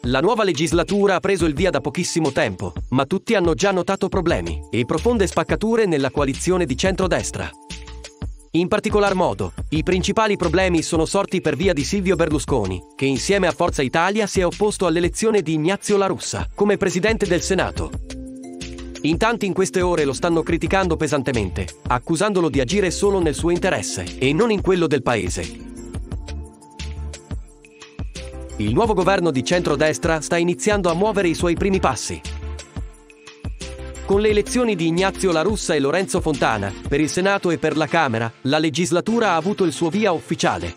La nuova legislatura ha preso il via da pochissimo tempo, ma tutti hanno già notato problemi e profonde spaccature nella coalizione di centrodestra. In particolar modo, i principali problemi sono sorti per via di Silvio Berlusconi, che insieme a Forza Italia si è opposto all'elezione di Ignazio La Russa come presidente del Senato. In tanti in queste ore lo stanno criticando pesantemente, accusandolo di agire solo nel suo interesse e non in quello del paese. Il nuovo governo di centrodestra sta iniziando a muovere i suoi primi passi. Con le elezioni di Ignazio La Russa e Lorenzo Fontana, per il Senato e per la Camera, la legislatura ha avuto il suo via ufficiale.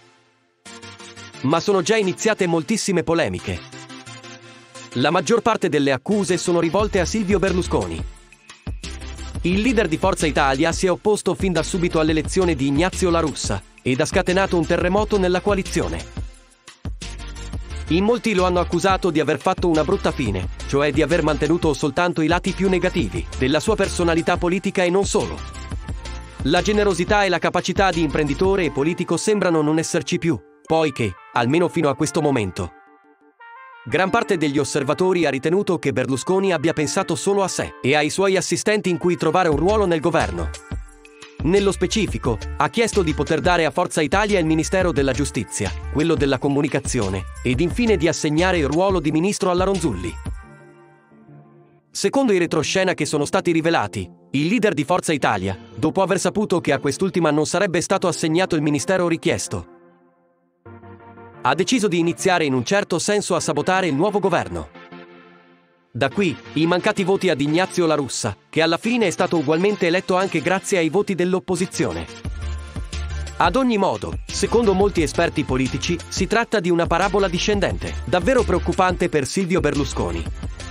Ma sono già iniziate moltissime polemiche. La maggior parte delle accuse sono rivolte a Silvio Berlusconi. Il leader di Forza Italia si è opposto fin da subito all'elezione di Ignazio La Russa ed ha scatenato un terremoto nella coalizione. In molti lo hanno accusato di aver fatto una brutta fine, cioè di aver mantenuto soltanto i lati più negativi della sua personalità politica e non solo. La generosità e la capacità di imprenditore e politico sembrano non esserci più, poiché, almeno fino a questo momento, gran parte degli osservatori ha ritenuto che Berlusconi abbia pensato solo a sé e ai suoi assistenti in cui trovare un ruolo nel governo. Nello specifico, ha chiesto di poter dare a Forza Italia il Ministero della Giustizia, quello della Comunicazione, ed infine di assegnare il ruolo di ministro alla Ronzulli. Secondo i retroscena che sono stati rivelati, il leader di Forza Italia, dopo aver saputo che a quest'ultima non sarebbe stato assegnato il ministero richiesto, ha deciso di iniziare in un certo senso a sabotare il nuovo governo. Da qui, i mancati voti ad Ignazio La Russa, che alla fine è stato ugualmente eletto anche grazie ai voti dell'opposizione. Ad ogni modo, secondo molti esperti politici, si tratta di una parabola discendente, davvero preoccupante per Silvio Berlusconi.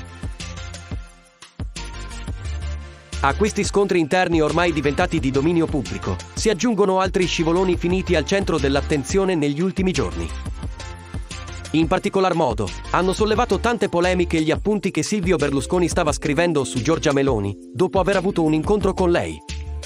A questi scontri interni ormai diventati di dominio pubblico, si aggiungono altri scivoloni finiti al centro dell'attenzione negli ultimi giorni. In particolar modo, hanno sollevato tante polemiche gli appunti che Silvio Berlusconi stava scrivendo su Giorgia Meloni, dopo aver avuto un incontro con lei.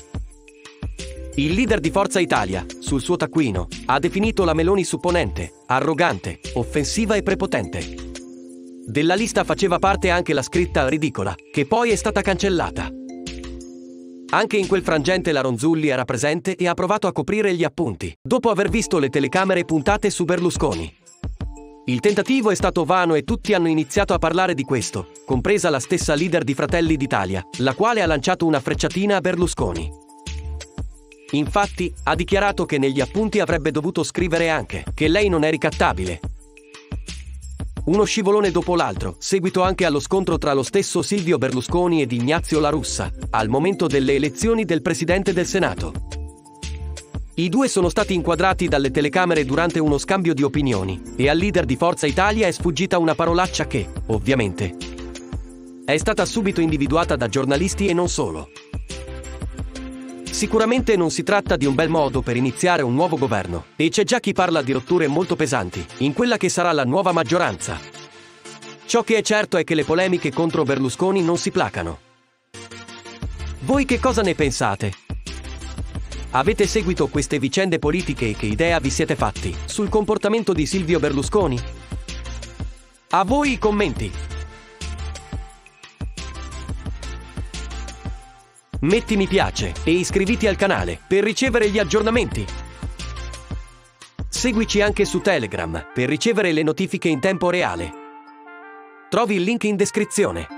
Il leader di Forza Italia, sul suo taccuino, ha definito la Meloni supponente, arrogante, offensiva e prepotente. Della lista faceva parte anche la scritta ridicola, che poi è stata cancellata. Anche in quel frangente la Ronzulli era presente e ha provato a coprire gli appunti, dopo aver visto le telecamere puntate su Berlusconi. Il tentativo è stato vano e tutti hanno iniziato a parlare di questo, compresa la stessa leader di Fratelli d'Italia, la quale ha lanciato una frecciatina a Berlusconi. Infatti, ha dichiarato che negli appunti avrebbe dovuto scrivere anche che lei non è ricattabile. Uno scivolone dopo l'altro, seguito anche allo scontro tra lo stesso Silvio Berlusconi ed Ignazio La Russa, al momento delle elezioni del Presidente del Senato. I due sono stati inquadrati dalle telecamere durante uno scambio di opinioni e al leader di Forza Italia è sfuggita una parolaccia che, ovviamente, è stata subito individuata da giornalisti e non solo. Sicuramente non si tratta di un bel modo per iniziare un nuovo governo e c'è già chi parla di rotture molto pesanti in quella che sarà la nuova maggioranza. Ciò che è certo è che le polemiche contro Berlusconi non si placano. Voi che cosa ne pensate? Avete seguito queste vicende politiche e che idea vi siete fatti sul comportamento di Silvio Berlusconi? A voi i commenti! Metti mi piace e iscriviti al canale per ricevere gli aggiornamenti. Seguici anche su Telegram per ricevere le notifiche in tempo reale. Trovi il link in descrizione.